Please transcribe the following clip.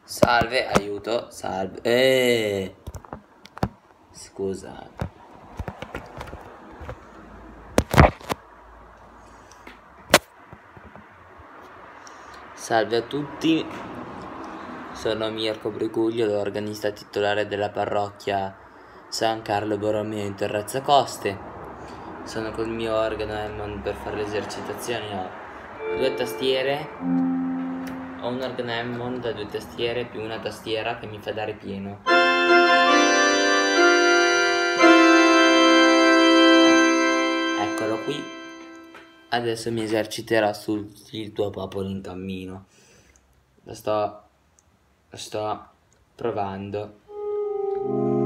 Salve, aiuto, salve. Scusate. Salve a tutti, sono Mirko Briguglio, l'organista titolare della parrocchia San Carlo Borromeo in Terrazzacoste. Sono col mio organo Hammond per fare le esercitazioni. Ho due tastiere, ho un organo Hammond da 2 tastiere più una tastiera che mi fa dare pieno. Eccolo qui. Adesso mi eserciterò sul Il tuo popolo in cammino. Lo sto provando.